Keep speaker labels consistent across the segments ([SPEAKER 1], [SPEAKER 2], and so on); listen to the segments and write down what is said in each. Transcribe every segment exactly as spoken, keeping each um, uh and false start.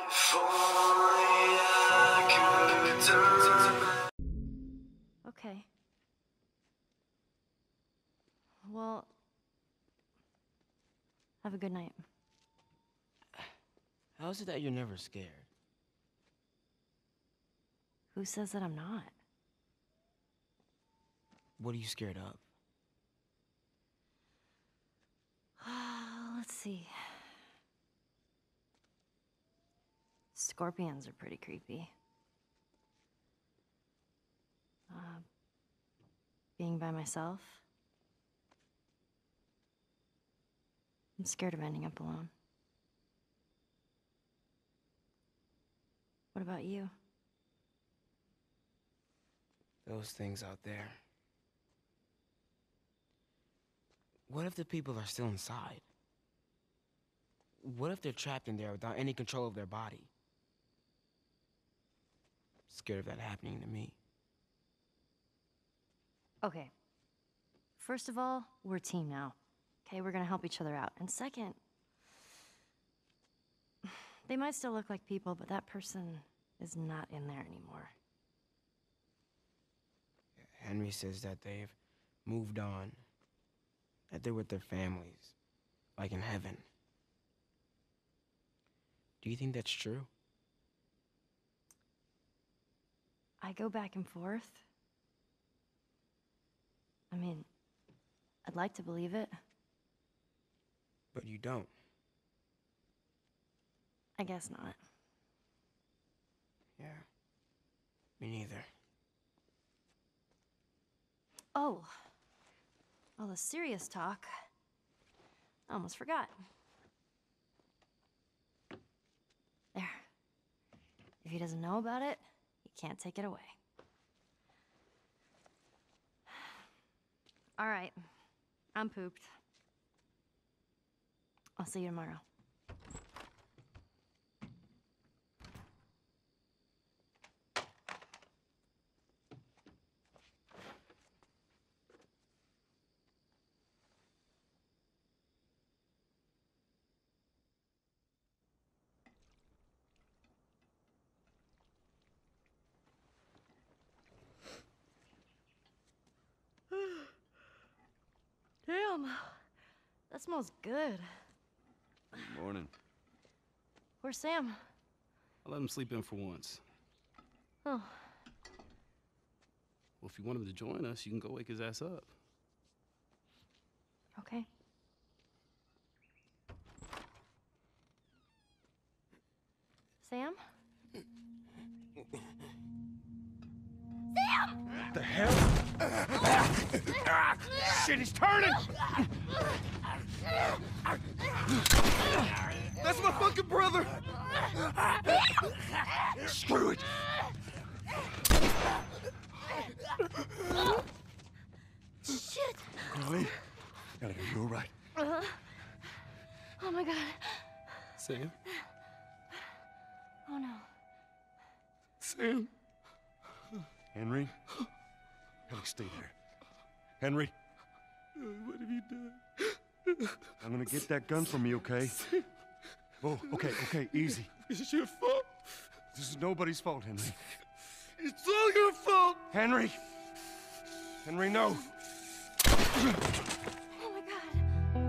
[SPEAKER 1] Okay. Well, have a good night.
[SPEAKER 2] How is it that you're never scared?
[SPEAKER 1] Who says that I'm not?
[SPEAKER 2] What are you scared of?
[SPEAKER 1] Let's see. Scorpions are pretty creepy. Uh, being by myself. I'm scared of ending up alone. What about you?
[SPEAKER 2] Those things out there. What if the people are still inside? What if they're trapped in there without any control of their body? Scared of that happening to me.
[SPEAKER 1] Okay. First of all, we're a team now. Okay, we're gonna help each other out. And second, they might still look like people, but that person is not in there anymore.
[SPEAKER 2] Henry says that they've moved on, that they're with their families, like in heaven. Do you think that's true?
[SPEAKER 1] I go back and forth. I mean, I'd like to believe it.
[SPEAKER 2] But you don't.
[SPEAKER 1] I guess not.
[SPEAKER 2] Yeah, me neither.
[SPEAKER 1] Oh, all the serious talk. I almost forgot. There. If he doesn't know about it, he can't take it away. All right, I'm pooped. I'll see you tomorrow. Damn, that smells good.
[SPEAKER 3] Good morning.
[SPEAKER 1] Where's Sam?
[SPEAKER 3] I let him sleep in for once.
[SPEAKER 1] Oh.
[SPEAKER 3] Well, if you want him to join us, you can go wake his ass up.
[SPEAKER 1] Okay. Sam? Sam!
[SPEAKER 4] What the hell? Shit, he's turning! That's my fucking brother! Screw it!
[SPEAKER 1] Shit!
[SPEAKER 4] Carly? Are you all right?
[SPEAKER 1] Uh, oh my god.
[SPEAKER 3] Sam?
[SPEAKER 1] Oh no.
[SPEAKER 3] Sam?
[SPEAKER 4] Henry? Henry, stay there. Henry?
[SPEAKER 3] What have you done?
[SPEAKER 4] I'm gonna get that gun from you, okay? Oh, okay, okay, easy.
[SPEAKER 3] It's your fault.
[SPEAKER 4] This is nobody's fault, Henry.
[SPEAKER 3] It's all your fault.
[SPEAKER 4] Henry! Henry, no!
[SPEAKER 1] Oh my god.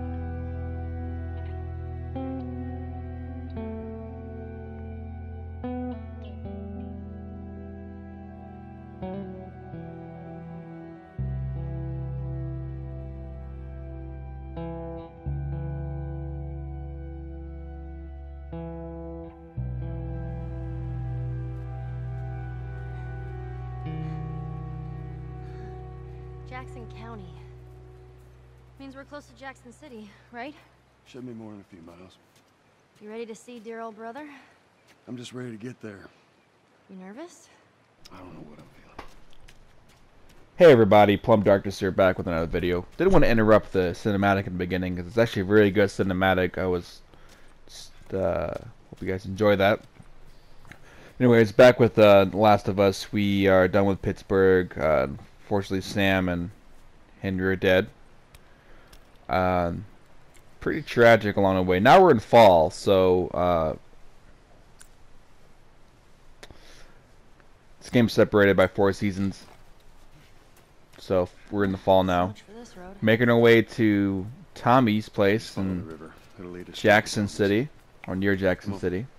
[SPEAKER 1] Jackson County. Means we're close to Jackson City, right?
[SPEAKER 4] Should be more than a few miles.
[SPEAKER 1] You ready to see dear old brother?
[SPEAKER 4] I'm just ready to get there.
[SPEAKER 1] You nervous?
[SPEAKER 4] I don't know what I'm feeling.
[SPEAKER 5] Hey everybody, Plum Darkness here, back with another video. Didn't want to interrupt the cinematic in the beginning because it's actually a really good cinematic. I was just, uh, hope you guys enjoy that. Anyways, back with uh, The Last of Us. We are done with Pittsburgh. Uh, unfortunately, Sam and Henry are dead. Um, pretty tragic along the way. Now we're in fall, so uh, This game's separated by four seasons. So we're in the fall
[SPEAKER 1] So
[SPEAKER 5] now.
[SPEAKER 1] much for this road.
[SPEAKER 5] Making our way to Tommy's place
[SPEAKER 4] Follow the
[SPEAKER 5] in
[SPEAKER 4] river. It'll lead us to
[SPEAKER 5] Jackson
[SPEAKER 4] Tommy's.
[SPEAKER 5] City, or near Jackson
[SPEAKER 4] Come on.
[SPEAKER 5] City.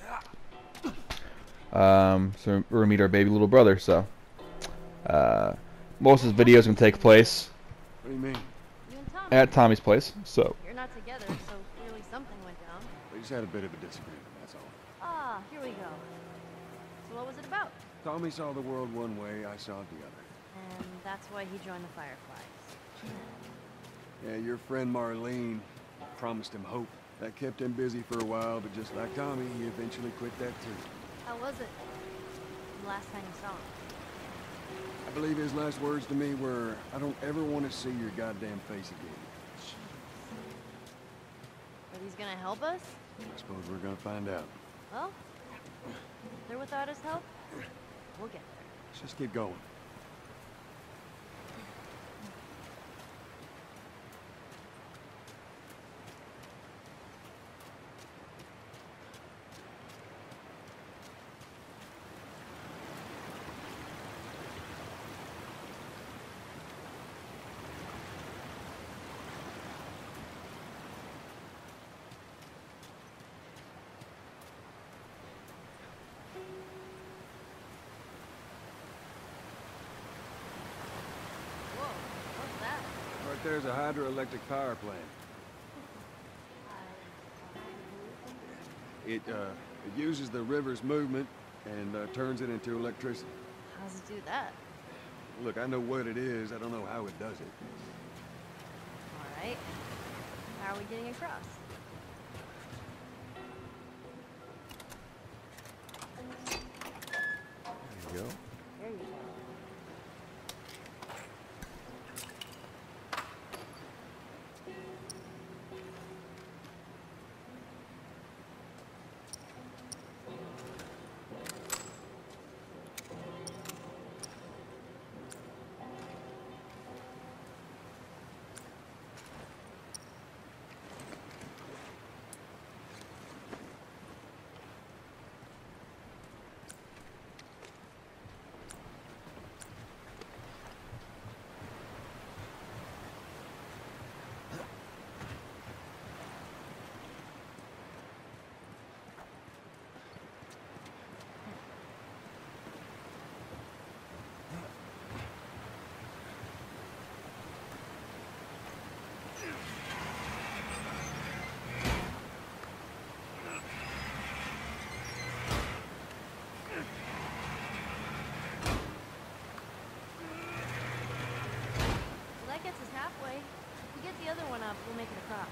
[SPEAKER 5] Um, so we're gonna meet our baby little brother. So uh, most of this video is gonna take place
[SPEAKER 4] What do you mean?
[SPEAKER 1] You and Tom.
[SPEAKER 5] at Tommy's place. So
[SPEAKER 1] You're not together, so clearly something went down.
[SPEAKER 4] We just had a bit of a disagreement, that's all.
[SPEAKER 1] Ah, here we go. So what was it about?
[SPEAKER 4] Tommy saw the world one way, I saw it the other.
[SPEAKER 1] And that's why he joined the Fireflies.
[SPEAKER 4] Yeah, your friend Marlene promised him hope. That kept him busy for a while, but just like Tommy, he eventually quit that too.
[SPEAKER 1] How was it? The last time you saw him?
[SPEAKER 4] I believe his last words to me were, I don't ever want to see your goddamn face again.
[SPEAKER 1] Jeez. But he's gonna help us?
[SPEAKER 4] I suppose we're gonna find out.
[SPEAKER 1] Well, if they're without his help, we'll get there.
[SPEAKER 4] Let's just keep going.
[SPEAKER 1] Whoa, what's that?
[SPEAKER 4] Right there's a hydroelectric power plant. It, uh, it uses the river's movement and uh, turns it into electricity.
[SPEAKER 1] How's it do that?
[SPEAKER 4] Look, I know what it is. I don't know how it does it.
[SPEAKER 1] All right. How are we getting across?
[SPEAKER 4] There you go.
[SPEAKER 1] There you go. Well, that gets us halfway. If we get the other one up, we'll make it across.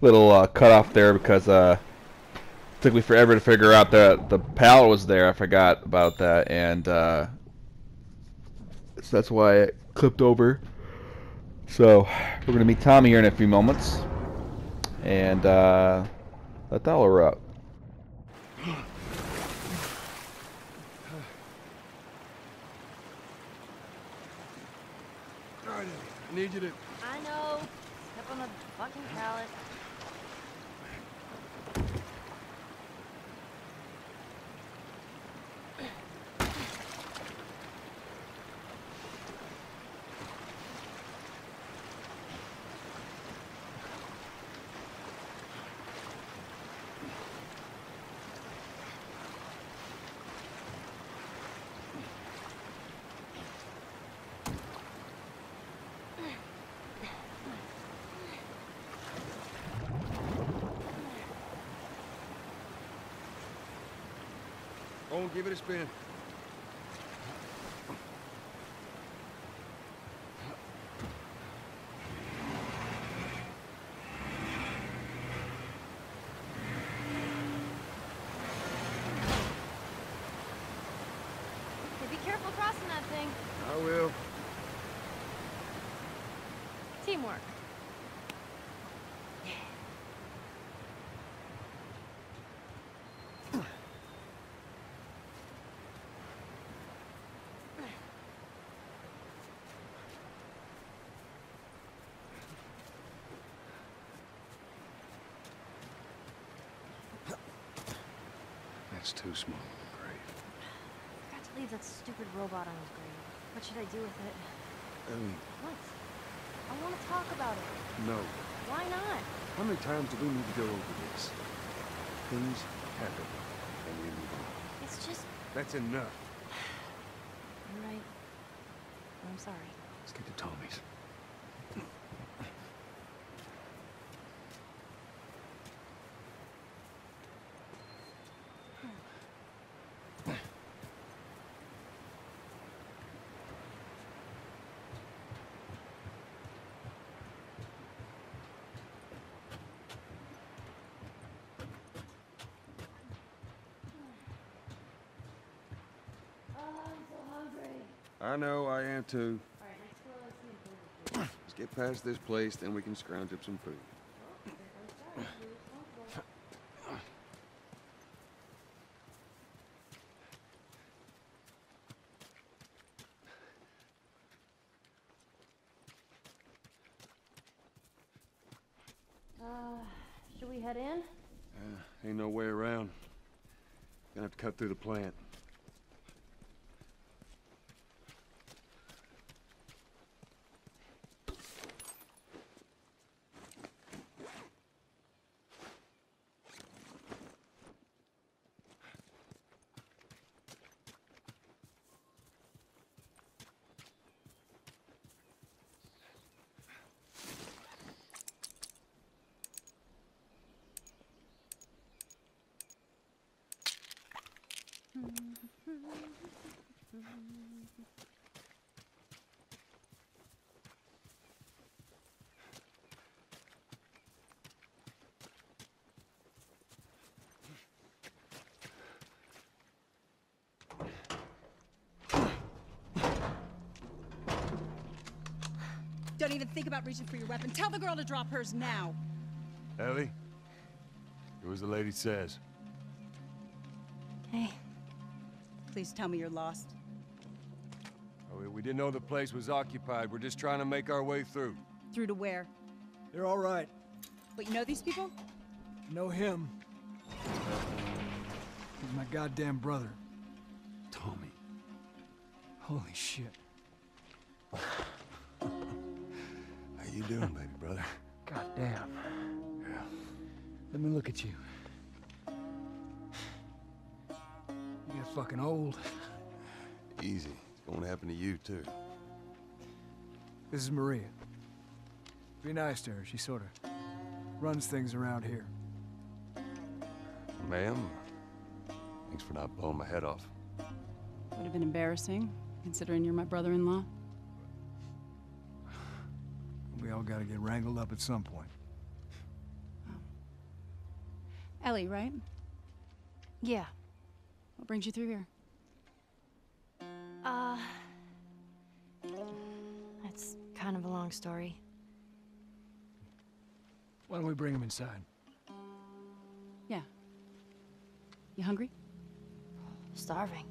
[SPEAKER 5] little uh, cut off there because uh, it took me forever to figure out that the pallet was there. I forgot about that, and uh, so that's why it clipped over. So we're gonna meet Tommy here in a few moments, and uh, let the holler up.
[SPEAKER 4] All right, Eddie, I need you to...
[SPEAKER 1] I know. Step on the fucking pallet.
[SPEAKER 4] Oh, give it a spin.
[SPEAKER 1] Hey, be careful crossing that thing.
[SPEAKER 4] I will.
[SPEAKER 1] Teamwork.
[SPEAKER 4] That's too small of a grave.
[SPEAKER 1] Forgot to leave that stupid robot on his grave. What should I do with it?
[SPEAKER 4] Ellie,
[SPEAKER 1] What? I want to talk about it.
[SPEAKER 4] no.
[SPEAKER 1] Why not?
[SPEAKER 4] How many times do we need to go over this? Things happen, and we move on.
[SPEAKER 1] It's just...
[SPEAKER 4] That's enough.
[SPEAKER 1] You're right. I'm sorry.
[SPEAKER 4] Let's get to Tommy's. I know, I am too.
[SPEAKER 1] Alright, next door, let's see.
[SPEAKER 4] Let's get past this place, then we can scrounge up some food.
[SPEAKER 1] Uh, should we head in?
[SPEAKER 4] Uh, ain't no way around. Gonna have to cut through the plant.
[SPEAKER 6] Don't even think about reaching for your weapon. Tell the girl to drop hers now.
[SPEAKER 4] Ellie, do as the lady says.
[SPEAKER 1] Hey.
[SPEAKER 6] Please tell me you're lost.
[SPEAKER 4] Oh, we- we didn't know the place was occupied. We're just trying to make our way through.
[SPEAKER 6] Through to where?
[SPEAKER 7] They're all right.
[SPEAKER 6] Wait, you know these people?
[SPEAKER 7] Know him. He's my goddamn brother.
[SPEAKER 4] Tommy.
[SPEAKER 7] Holy shit.
[SPEAKER 4] How you doing, baby brother?
[SPEAKER 7] Goddamn.
[SPEAKER 4] Yeah.
[SPEAKER 7] Let me look at you. You get fucking old.
[SPEAKER 4] Easy. It's going to happen to you, too.
[SPEAKER 7] This is Maria. Be nice to her. She sort of runs things around here.
[SPEAKER 4] Ma'am, thanks for not blowing my head off.
[SPEAKER 6] Would have been embarrassing, considering you're my brother-in-law.
[SPEAKER 7] We all gotta get wrangled up at some point.
[SPEAKER 6] Ellie, right?
[SPEAKER 1] Yeah.
[SPEAKER 6] What brings you through here?
[SPEAKER 1] Uh... It's kind of a long story.
[SPEAKER 7] Why don't we bring him inside?
[SPEAKER 6] Yeah. You hungry?
[SPEAKER 1] Starving.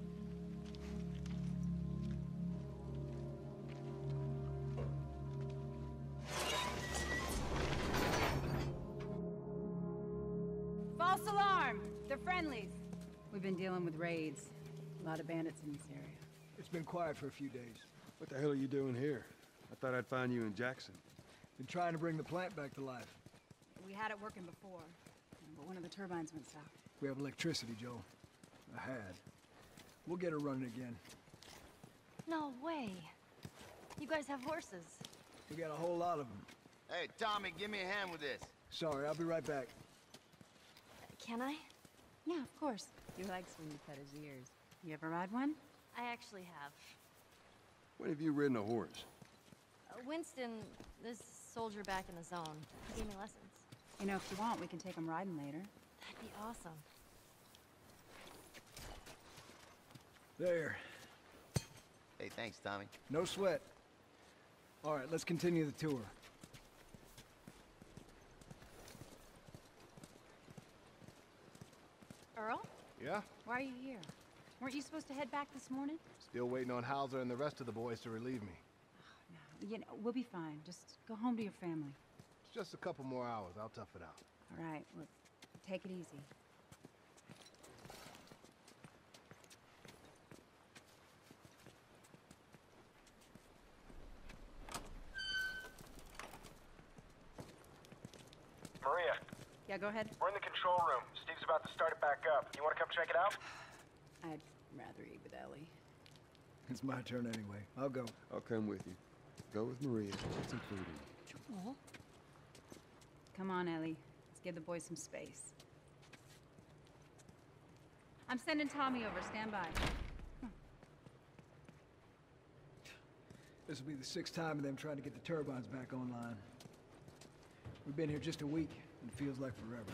[SPEAKER 6] False alarm! They're friendlies. We've been dealing with raids. A lot of bandits in this area.
[SPEAKER 7] It's been quiet for a few days.
[SPEAKER 4] What the hell are you doing here? I thought I'd find you in Jackson.
[SPEAKER 7] Been trying to bring the plant back to life.
[SPEAKER 6] We had it working before, but one of the turbines went south.
[SPEAKER 7] We have electricity, Joel. I had. We'll get her running again.
[SPEAKER 1] No way. You guys have horses.
[SPEAKER 7] We got a whole lot of them.
[SPEAKER 8] Hey, Tommy, give me a hand with this.
[SPEAKER 7] Sorry, I'll be right back.
[SPEAKER 1] Can I?
[SPEAKER 6] Yeah, of course. He likes when you cut his ears. You ever ride one?
[SPEAKER 1] I actually have.
[SPEAKER 4] When have you ridden a horse?
[SPEAKER 1] Uh, Winston, this soldier back in the zone, he gave me lessons.
[SPEAKER 6] You know, if you want, we can take him riding later.
[SPEAKER 1] That'd be awesome.
[SPEAKER 7] There.
[SPEAKER 8] Hey, thanks, Tommy.
[SPEAKER 7] No sweat. All right, let's continue the tour.
[SPEAKER 6] Earl?
[SPEAKER 9] Yeah?
[SPEAKER 6] Why are you here? Weren't you supposed to head back this morning?
[SPEAKER 9] Still waiting on Hauser and the rest of the boys to relieve me.
[SPEAKER 6] No, you know, we'll be fine. Just go home to your family.
[SPEAKER 9] It's just a couple more hours. I'll tough it out.
[SPEAKER 6] All right, well, take it easy.
[SPEAKER 10] Maria,
[SPEAKER 6] Yeah, go ahead.
[SPEAKER 10] we're in the control room. Steve's about to start it back up. You want to come check it out?
[SPEAKER 6] I'd rather eat with Ellie.
[SPEAKER 7] It's my turn anyway. I'll go.
[SPEAKER 4] I'll come with you. Go with Maria. It's included.
[SPEAKER 1] Joel?
[SPEAKER 6] Come on, Ellie. Let's give the boys some space. I'm sending Tommy over. Stand by.
[SPEAKER 7] This will be the sixth time of them trying to get the turbines back online. We've been here just a week, and it feels like forever.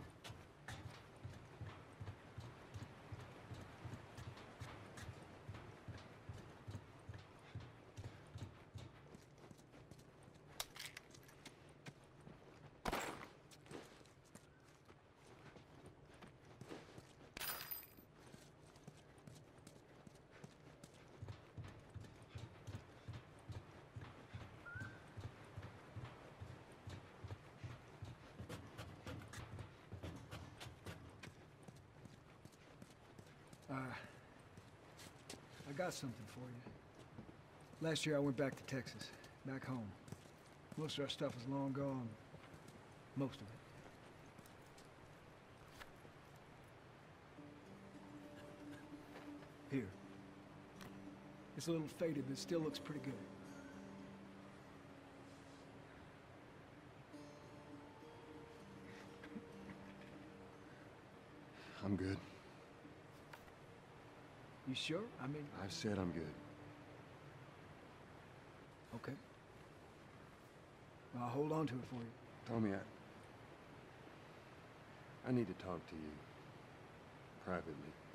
[SPEAKER 7] Uh, I got something for you. Last year I went back to Texas, back home. Most of our stuff is long gone. Most of it. Here. It's a little faded, but it still looks pretty good.
[SPEAKER 4] I'm good.
[SPEAKER 7] You sure? I mean...
[SPEAKER 4] I've said I'm good.
[SPEAKER 7] Okay. Well, I'll hold on to it for you.
[SPEAKER 4] Tommy, I... I need to talk to you. Privately.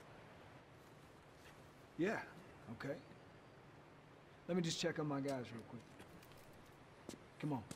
[SPEAKER 7] Yeah, okay. Let me just check on my guys real quick. Come on.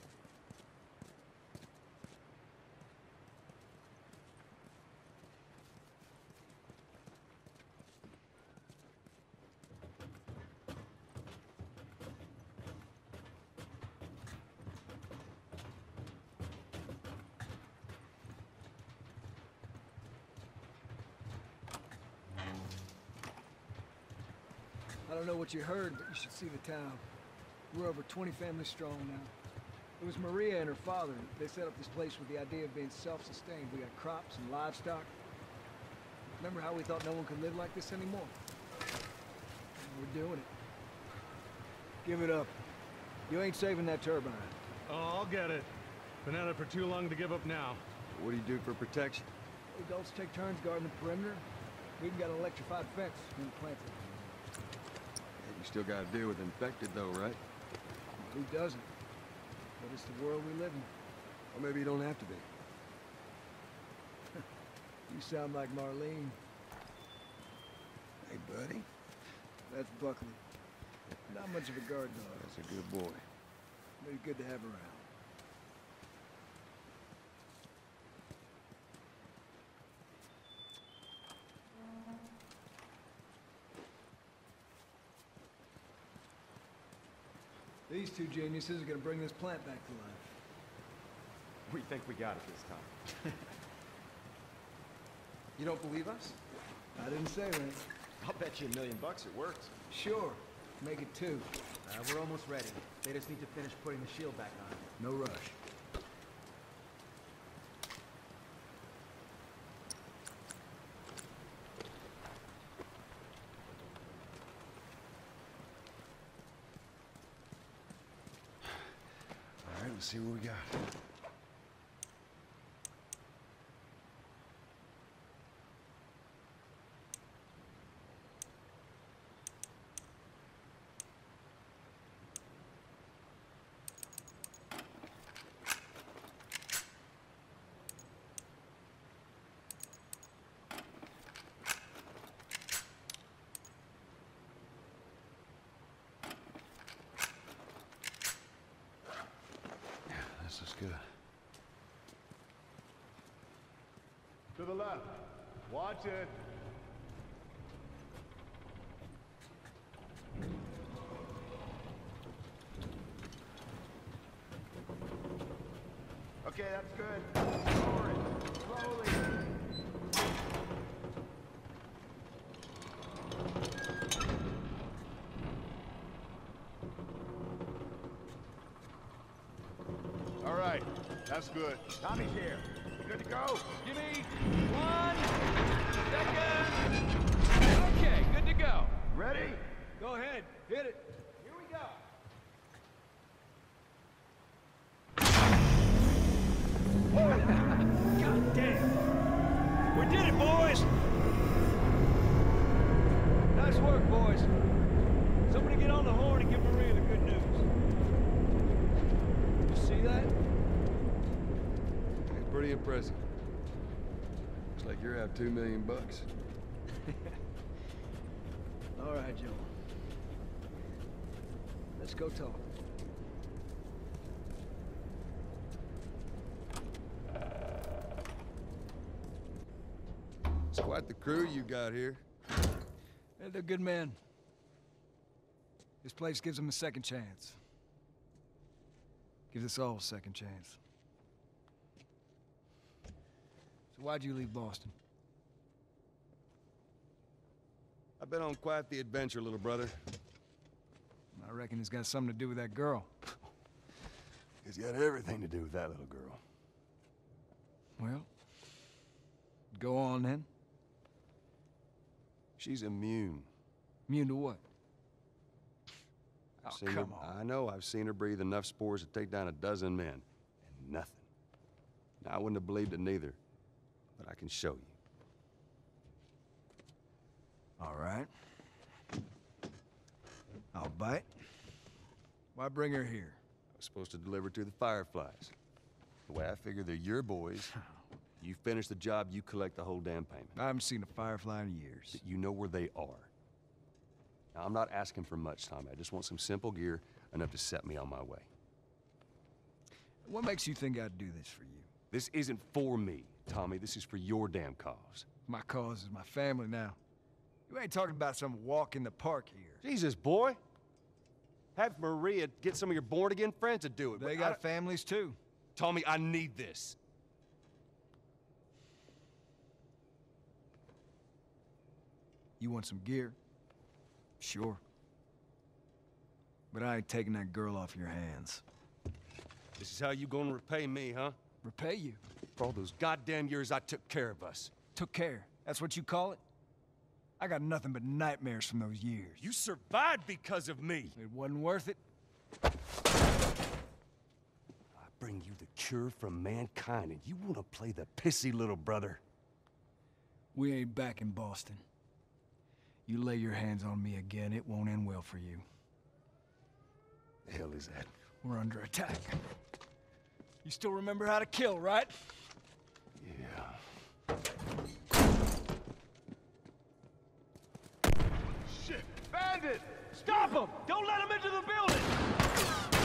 [SPEAKER 7] I don't know what you heard, but you should see the town. We're over twenty families strong now. It was Maria and her father. They set up this place with the idea of being self-sustained. We got crops and livestock. Remember how we thought no one could live like this anymore? We're doing it. Give it up. You ain't saving that turbine.
[SPEAKER 3] Oh, I'll get it. Been at it for too long to give up now.
[SPEAKER 4] What do you do for protection?
[SPEAKER 7] Adults take turns guarding the perimeter. We even got an electrified fence when planted.
[SPEAKER 4] You still gotta deal with infected though, right?
[SPEAKER 7] Who doesn't? But it's the world we live in.
[SPEAKER 4] Or maybe you don't have to be.
[SPEAKER 7] You sound like Marlene.
[SPEAKER 4] Hey, buddy.
[SPEAKER 7] That's Buckley. Not much of a guard dog,
[SPEAKER 4] That's a good boy.
[SPEAKER 7] but he's good to have around. These two geniuses are gonna bring this plant back to life.
[SPEAKER 11] We think we got it this time. You don't believe us?
[SPEAKER 7] I didn't say that.
[SPEAKER 11] I'll bet you a million bucks it works.
[SPEAKER 7] Sure. Make it two.
[SPEAKER 11] Uh, we're almost ready. They just need to finish putting the shield back on.
[SPEAKER 7] No rush.
[SPEAKER 4] All right, let's see what we got. This is good.
[SPEAKER 9] To the left. Watch it.
[SPEAKER 8] Okay, that's good. Lower it. Slowly.
[SPEAKER 9] All right. That's good.
[SPEAKER 8] Tommy's here. Good to go.
[SPEAKER 10] Give me one second. Okay, good to go.
[SPEAKER 8] Ready?
[SPEAKER 7] Go ahead. Hit it.
[SPEAKER 10] Here we go. God damn. We did it, boys.
[SPEAKER 7] Nice work, boys. Somebody get on the horn and give Maria the good news. You see that?
[SPEAKER 4] It's pretty impressive. Looks like you're out two million bucks.
[SPEAKER 7] All right, Joe. Let's go talk.
[SPEAKER 4] It's quite the crew you got here.
[SPEAKER 7] Yeah, they're good men. This place gives them a second chance. Gives us all a second chance. So why'd you leave Boston?
[SPEAKER 4] I've been on quite the adventure, little brother.
[SPEAKER 7] I reckon it's got something to do with that girl.
[SPEAKER 4] It's got everything to do with that little girl.
[SPEAKER 7] Well, go on then.
[SPEAKER 4] She's immune.
[SPEAKER 7] Immune to what? Oh,
[SPEAKER 4] I've seen
[SPEAKER 7] come
[SPEAKER 4] her,
[SPEAKER 7] on.
[SPEAKER 4] I know, I've seen her breathe enough spores to take down a dozen men. And nothing. Now, I wouldn't have believed it neither. But I can show you.
[SPEAKER 7] All right. I'll bite. Why bring her here?
[SPEAKER 4] I was supposed to deliver to the Fireflies. The way I figure they're your boys, you finish the job, you collect the whole damn payment.
[SPEAKER 7] I haven't seen a Firefly in years.
[SPEAKER 4] You know where they are. Now, I'm not asking for much, Tommy. I just want some simple gear, enough to set me on my way.
[SPEAKER 7] What makes you think I'd do this for you?
[SPEAKER 4] This isn't for me, Tommy. This is for your damn cause.
[SPEAKER 7] My cause is my family now. You ain't talking about some walk in the park here.
[SPEAKER 4] Jesus, boy. Have Maria get some of your born-again friends to do it.
[SPEAKER 7] They
[SPEAKER 4] but
[SPEAKER 7] got
[SPEAKER 4] I,
[SPEAKER 7] families too.
[SPEAKER 4] Tommy, I need this.
[SPEAKER 7] You want some gear? Sure. But I ain't taking that girl off your hands.
[SPEAKER 4] This is how you gonna repay me, huh?
[SPEAKER 7] Repay you?
[SPEAKER 4] For all those goddamn years I took care of us.
[SPEAKER 7] Took care. That's what you call it? I got nothing but nightmares from those years.
[SPEAKER 4] You survived because of me.
[SPEAKER 7] It wasn't worth it.
[SPEAKER 4] I bring you the cure from mankind, and you wanna play the pissy little brother.
[SPEAKER 7] We ain't back in Boston. You lay your hands on me again, it won't end well for you.
[SPEAKER 4] The hell is that?
[SPEAKER 7] We're under attack. You still remember how to kill, right?
[SPEAKER 4] Yeah.
[SPEAKER 8] Bandit! Stop him! Don't let him into the building!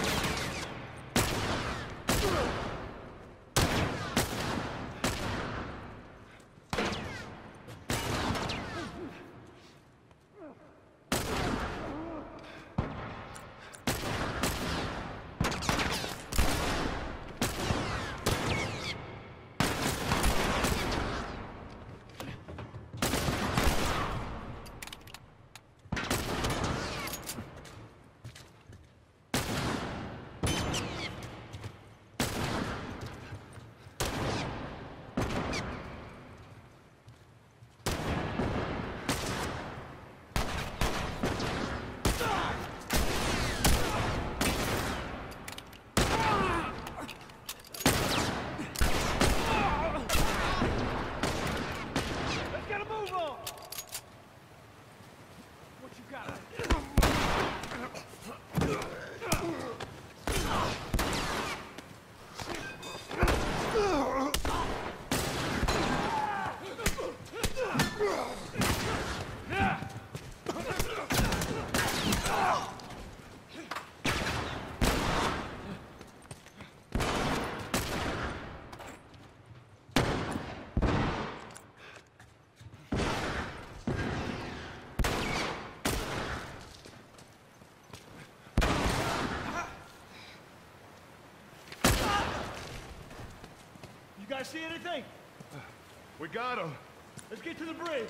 [SPEAKER 8] You guys see anything?
[SPEAKER 9] We got him.
[SPEAKER 8] Let's get to the bridge.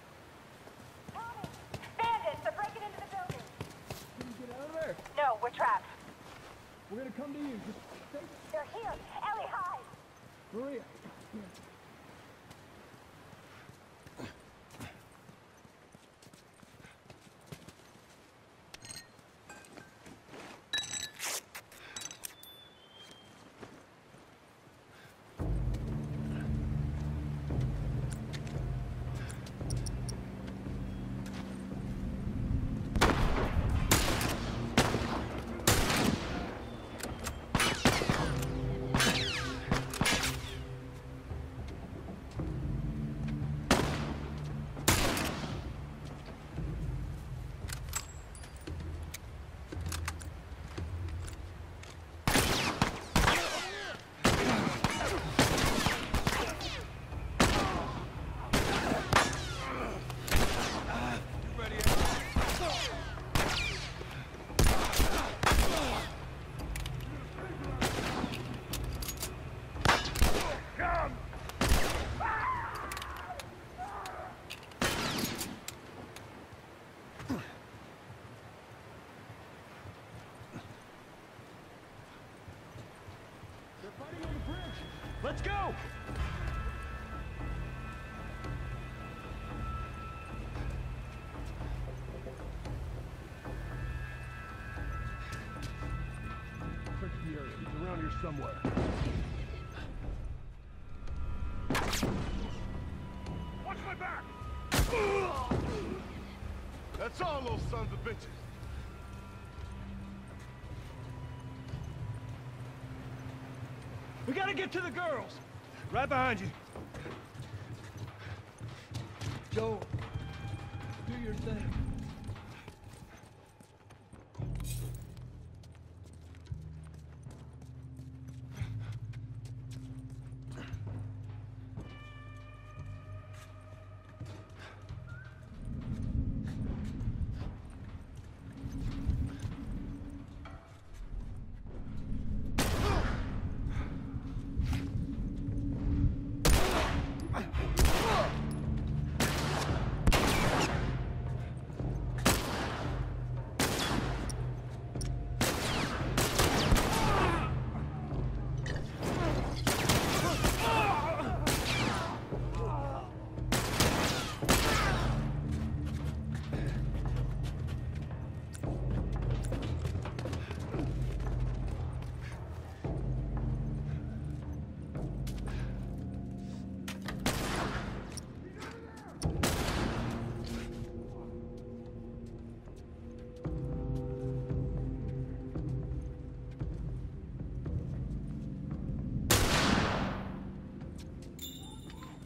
[SPEAKER 12] Bandits! They're breaking into the building!
[SPEAKER 7] Can you get out of there?
[SPEAKER 12] No, we're trapped.
[SPEAKER 7] We're gonna come to you. Just stay...
[SPEAKER 12] They're here! Ellie, hide!
[SPEAKER 7] Maria, here.
[SPEAKER 8] Let's go!
[SPEAKER 3] Search the area. He's around here somewhere.
[SPEAKER 9] Watch my back! That's all, those sons of bitches.
[SPEAKER 8] We gotta get to the girls! Right behind you.
[SPEAKER 7] Joel, do your thing.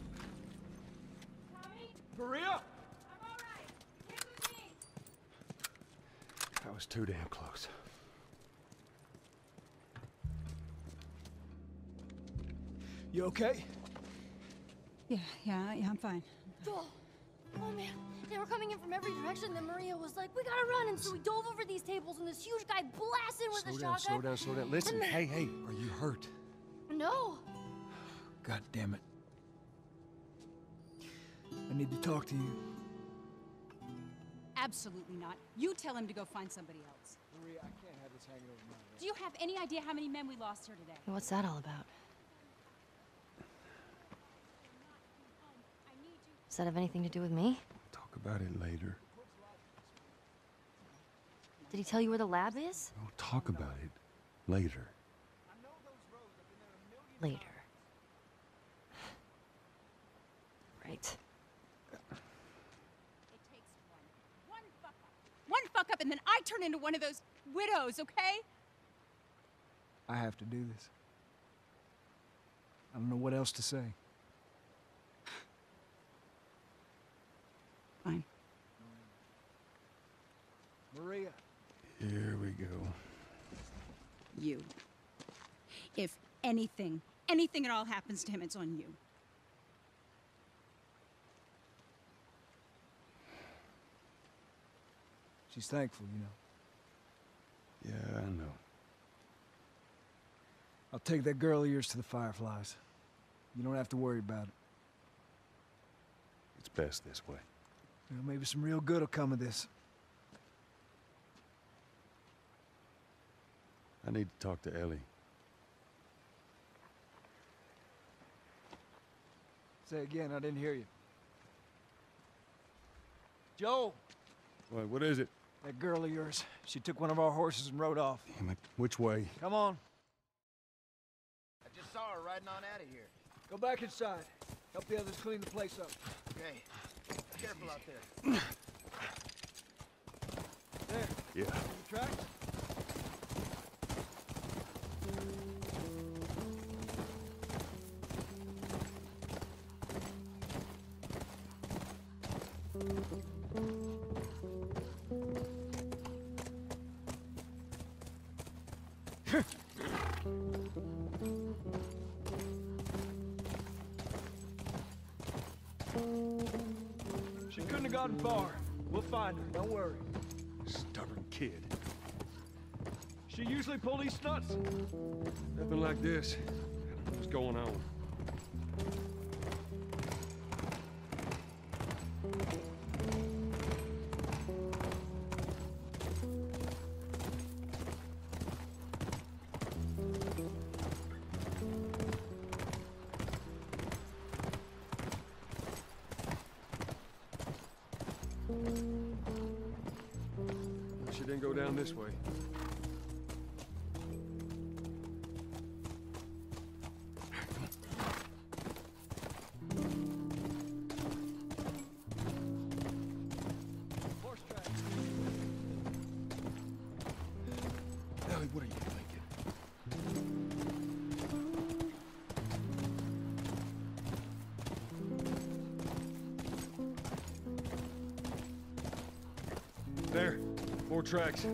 [SPEAKER 8] Maria?
[SPEAKER 9] was too damn close.
[SPEAKER 7] You okay?
[SPEAKER 6] Yeah, yeah, yeah, I'm fine.
[SPEAKER 1] Oh, oh man, they were coming in from every direction. Then Maria was like, "We gotta run!" And so we dove over these tables, and this huge guy blasted with
[SPEAKER 4] Slow
[SPEAKER 1] a
[SPEAKER 4] down,
[SPEAKER 1] shotgun.
[SPEAKER 4] slow down, slow down. Listen,
[SPEAKER 1] And-
[SPEAKER 4] hey, hey, are you hurt?
[SPEAKER 1] No.
[SPEAKER 7] God damn it. I need to talk to you.
[SPEAKER 6] Absolutely not. You tell him to go find somebody else.
[SPEAKER 7] Maria, I can't have this hanging over my head.
[SPEAKER 6] Do you have any idea how many men we lost here today?
[SPEAKER 1] Hey, what's that all about? Does that have anything to do with me?
[SPEAKER 4] Talk about it later.
[SPEAKER 1] Did he tell you where the lab is?
[SPEAKER 4] We'll talk about it later.
[SPEAKER 1] Later. Right.
[SPEAKER 6] It takes one. One fuck up. One fuck up and then I turn into one of those widows, okay?
[SPEAKER 7] I have to do this. I don't know what else to say.
[SPEAKER 6] Fine.
[SPEAKER 7] Maria.
[SPEAKER 4] Here we go.
[SPEAKER 6] You. If anything, anything at all happens to him, it's on you.
[SPEAKER 7] She's thankful, you know.
[SPEAKER 4] Yeah, I know.
[SPEAKER 7] I'll take that girl of yours to the Fireflies. You don't have to worry about it.
[SPEAKER 9] It's best this way.
[SPEAKER 7] Well, maybe some real good will come of this.
[SPEAKER 9] I need to talk to Ellie.
[SPEAKER 7] Say again, I didn't hear you. Joe!
[SPEAKER 9] What, what is it?
[SPEAKER 7] That girl of yours. She took one of our horses and rode off.
[SPEAKER 9] Damn it. Which way?
[SPEAKER 7] Come on.
[SPEAKER 11] I just saw her riding on out of here.
[SPEAKER 7] Go back inside. Help the others clean the place up.
[SPEAKER 11] Okay. Careful out there.
[SPEAKER 7] There.
[SPEAKER 9] Yeah.
[SPEAKER 7] The tracks? She couldn't have gotten far. We'll find her, don't worry.
[SPEAKER 9] Stubborn kid.
[SPEAKER 7] She usually pull these stunts.
[SPEAKER 9] Nothing like this. I don't know what's going on. She didn't go down this way.
[SPEAKER 7] Horse tracks.
[SPEAKER 9] Ellie, what are you thinking?
[SPEAKER 3] There. More tracks.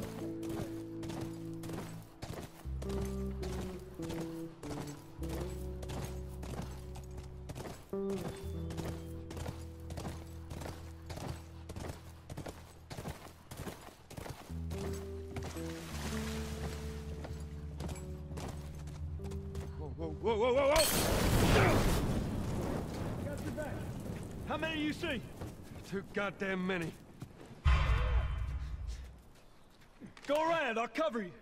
[SPEAKER 9] Whoa, whoa, whoa, whoa, whoa, whoa!
[SPEAKER 3] Got your back. How many do you see?
[SPEAKER 9] Too goddamn many.
[SPEAKER 3] Go around, I'll cover you.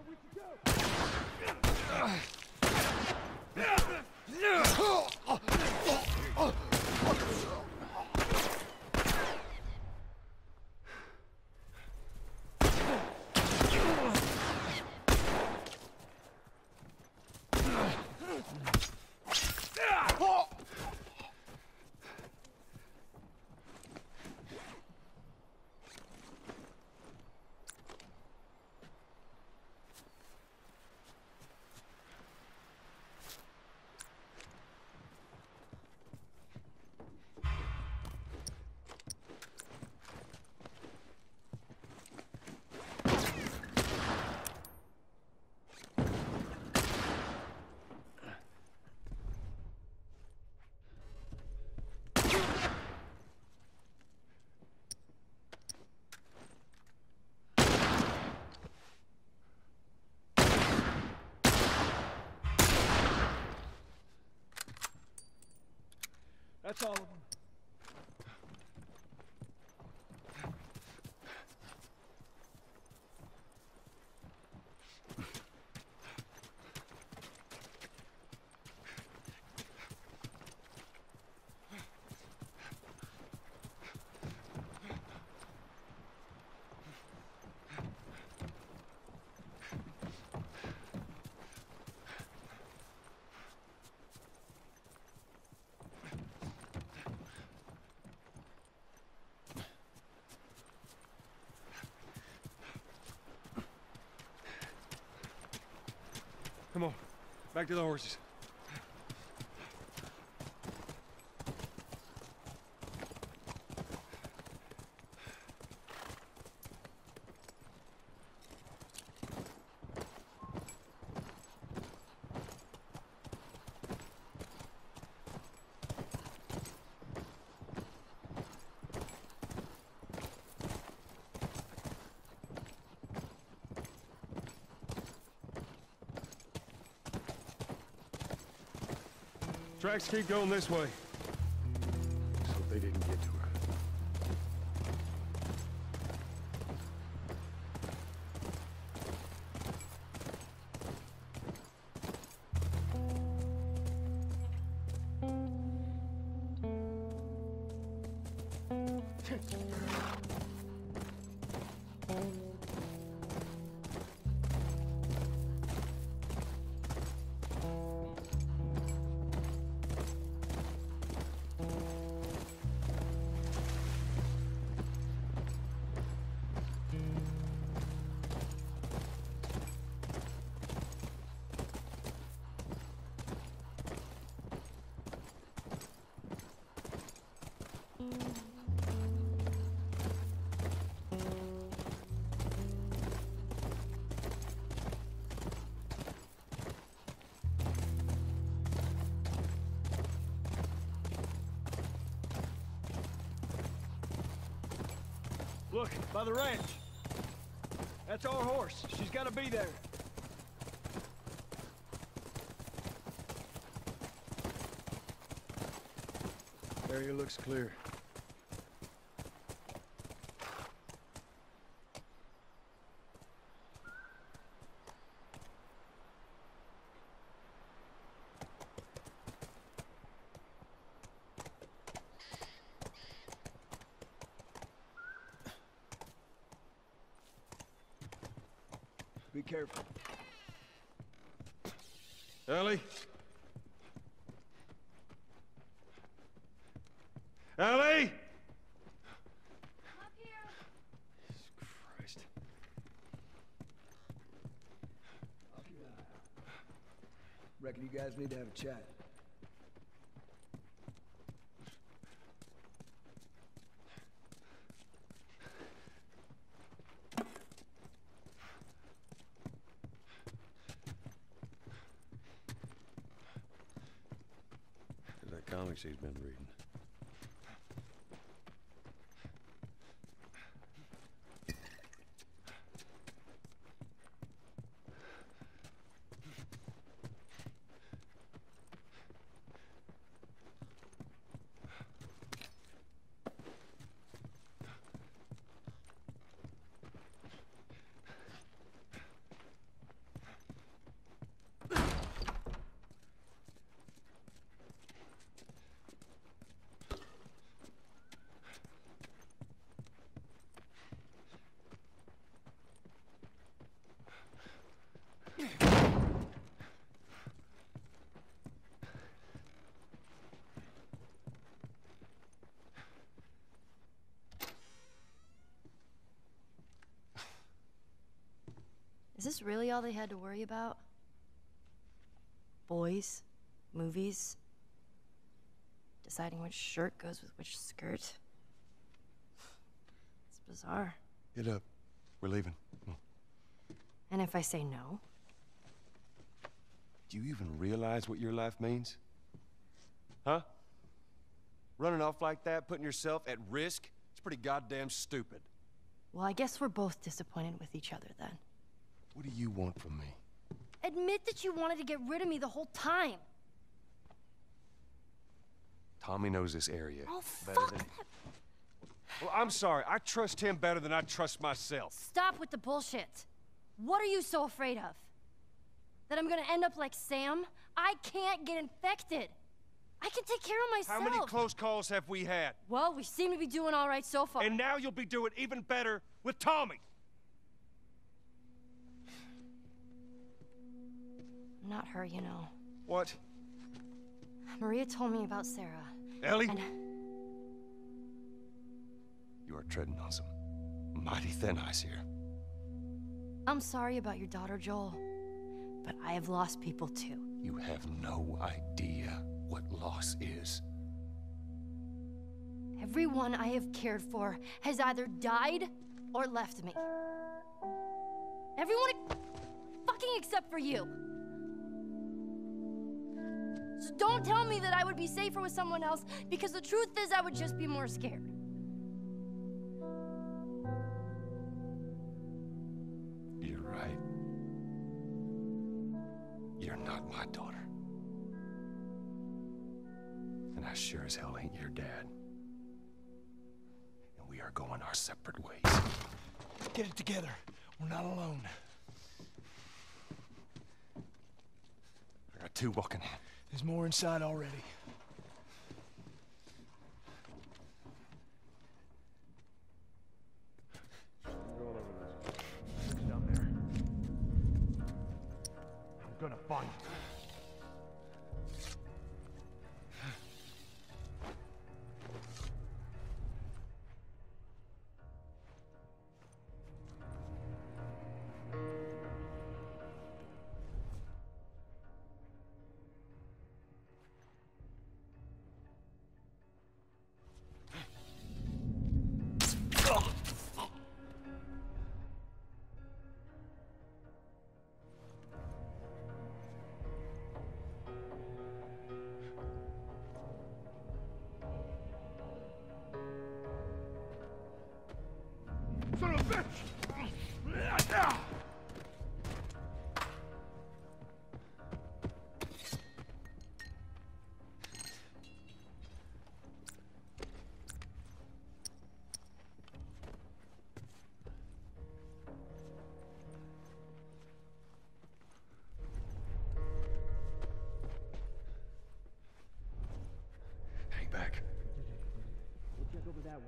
[SPEAKER 7] That's all of them.
[SPEAKER 4] Come on, back to the horses. Tracks keep going this way. Let's hope they didn't get to her.
[SPEAKER 7] Look, by the ranch. That's our horse. She's gotta be there.
[SPEAKER 4] Area looks clear.
[SPEAKER 7] Be careful.
[SPEAKER 4] Ellie? Ellie?
[SPEAKER 1] Up here.
[SPEAKER 4] Christ.
[SPEAKER 7] Reckon you guys need to have a chat.
[SPEAKER 4] That comics he's been reading.
[SPEAKER 1] Is this really all they had to worry about? Boys, movies, deciding which shirt goes with which skirt. It's bizarre.
[SPEAKER 9] Get up. We're leaving. Come on.
[SPEAKER 1] And if I say no?
[SPEAKER 9] Do you even realize what your life means? Huh? Running off like that, putting yourself at risk? It's pretty goddamn stupid.
[SPEAKER 1] Well, I guess we're both disappointed with each other then.
[SPEAKER 9] What do you want from me?
[SPEAKER 1] Admit that you wanted to get rid of me the whole time.
[SPEAKER 9] Tommy knows this area
[SPEAKER 1] Oh,
[SPEAKER 9] better
[SPEAKER 1] fuck
[SPEAKER 9] than...
[SPEAKER 1] that.
[SPEAKER 9] Well, I'm sorry. I trust him better than I trust myself.
[SPEAKER 1] Stop with the bullshit. What are you so afraid of? That I'm gonna end up like Sam? I can't get infected. I can take care of myself.
[SPEAKER 9] How many close calls have we had?
[SPEAKER 1] Well, we seem to be doing all right so far.
[SPEAKER 9] And now you'll be doing even better with Tommy.
[SPEAKER 1] Not her, you know.
[SPEAKER 9] What?
[SPEAKER 1] Maria told me about Sarah.
[SPEAKER 9] Ellie?
[SPEAKER 1] And
[SPEAKER 9] You are treading on some mighty thin ice here.
[SPEAKER 1] I'm sorry about your daughter, Joel. But I have lost people too.
[SPEAKER 9] You have no idea what loss is.
[SPEAKER 1] Everyone I have cared for has either died or left me. Everyone fucking except for you. So don't tell me that I would be safer with someone else, because the truth is I would just be more scared.
[SPEAKER 9] You're right. You're not my daughter. And I sure as hell ain't your dad. And we are going our separate ways.
[SPEAKER 8] Get it together. We're not alone.
[SPEAKER 9] I got two walking in.
[SPEAKER 8] There's more inside already.
[SPEAKER 3] Down there. I'm gonna find you. Son of a bitch!
[SPEAKER 9] Hang back.
[SPEAKER 2] We'll check over that way.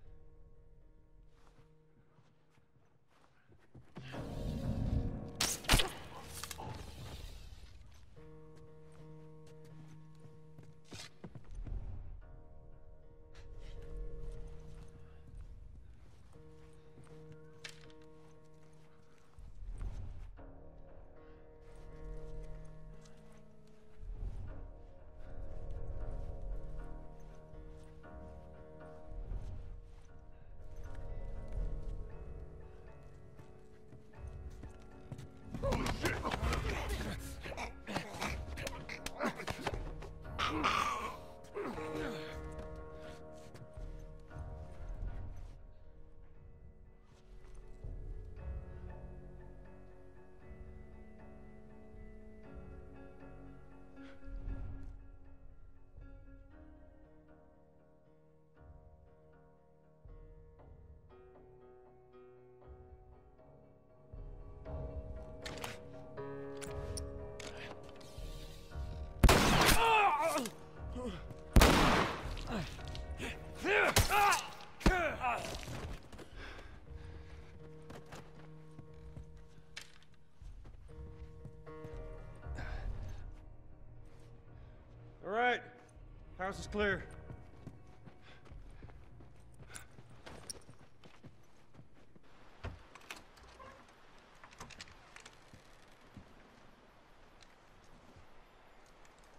[SPEAKER 9] All right. House is clear.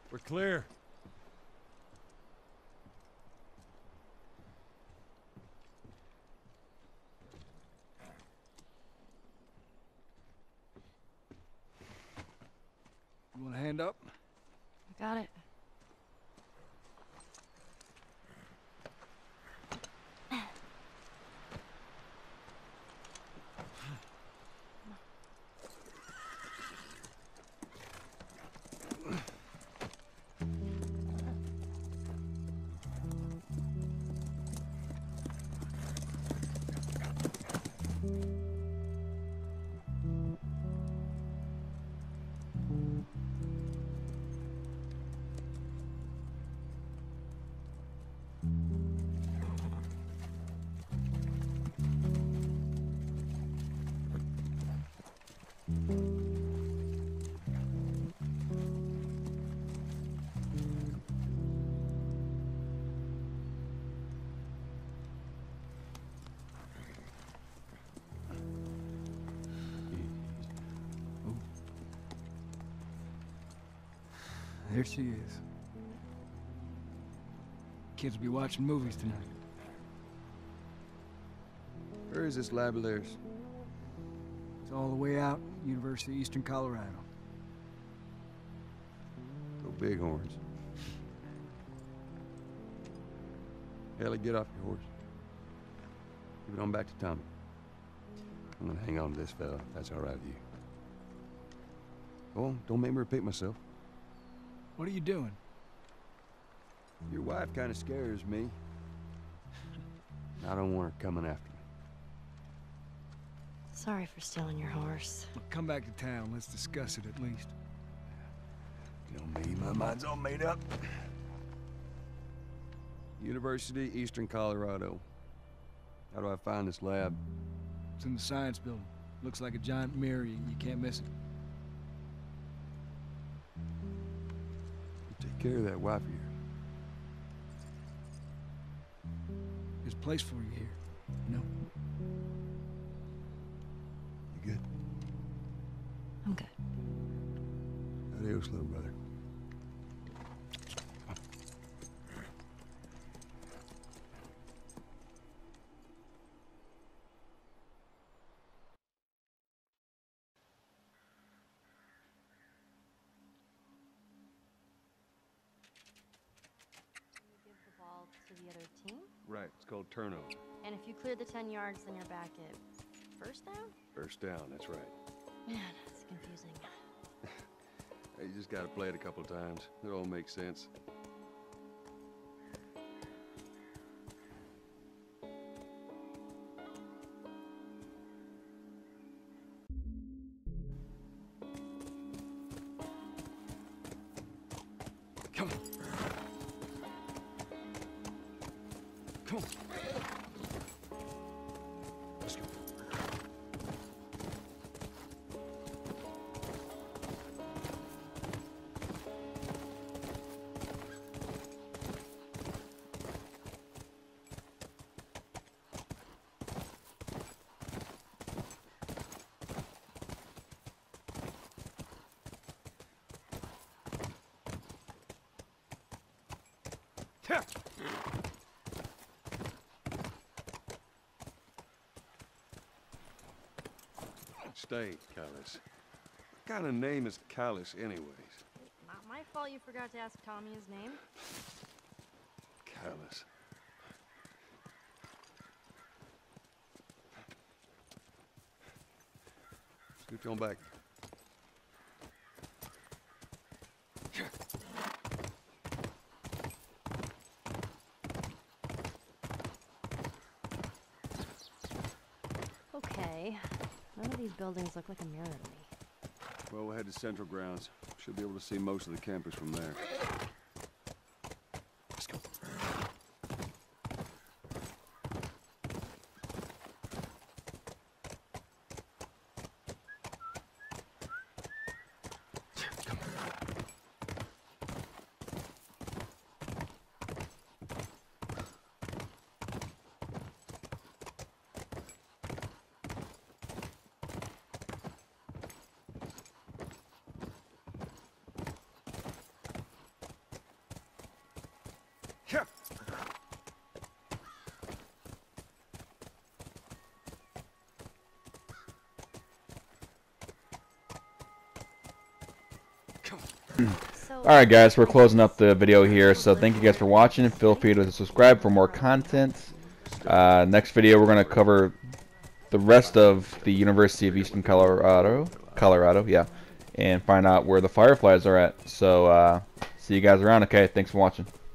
[SPEAKER 9] We're clear.
[SPEAKER 7] You want a hand up?
[SPEAKER 1] I got it.
[SPEAKER 7] There she is. Kids will be watching movies tonight.
[SPEAKER 4] Where is this lab of theirs?
[SPEAKER 7] It's all the way out, University of Eastern Colorado.
[SPEAKER 4] Go Bighorns. Ellie, get off your horse. Give it on back to Tommy. I'm gonna hang on to this fella, if that's all right with you. Go on, don't make me repeat myself.
[SPEAKER 7] What are you doing?
[SPEAKER 4] Your wife kind of scares me. I don't want her coming after me.
[SPEAKER 1] Sorry for stealing your horse.
[SPEAKER 7] Look, come back to town. Let's discuss it at least.
[SPEAKER 4] You know me, my mind's all made up. University, Eastern Colorado. How do I find this lab?
[SPEAKER 7] It's in the science building. Looks like a giant mirror. You, you can't miss it.
[SPEAKER 4] Take care of that wife of yours.
[SPEAKER 7] There's a place for you here, you know?
[SPEAKER 4] You good?
[SPEAKER 1] I'm good.
[SPEAKER 4] Adios, little brother.
[SPEAKER 1] To the other team?
[SPEAKER 4] Right, it's called turnover.
[SPEAKER 1] And if you clear the ten yards, then you're back at first down?
[SPEAKER 4] First down, that's right.
[SPEAKER 1] Man, it's confusing.
[SPEAKER 4] You just gotta play it a couple times. It all makes sense. Come on. Come on. Let's go. Yeah. Stay, Callus. What kind of name is Callus, anyways?
[SPEAKER 1] Not my fault you forgot to ask Tommy his name.
[SPEAKER 4] Callus. Scoot on back.
[SPEAKER 1] Okay. None of these buildings look like a mirror to me.
[SPEAKER 4] Well, we'll head to Central Grounds. Should be able to see most of the campus from there. Let's go. Come on.
[SPEAKER 5] Alright guys, we're closing up the video here, so thank you guys for watching. Feel free to subscribe for more content. Uh, next video we're going to cover the rest of the University of Eastern Colorado, Colorado, yeah, and find out where the Fireflies are at. So, uh, see you guys around, okay? Thanks for watching.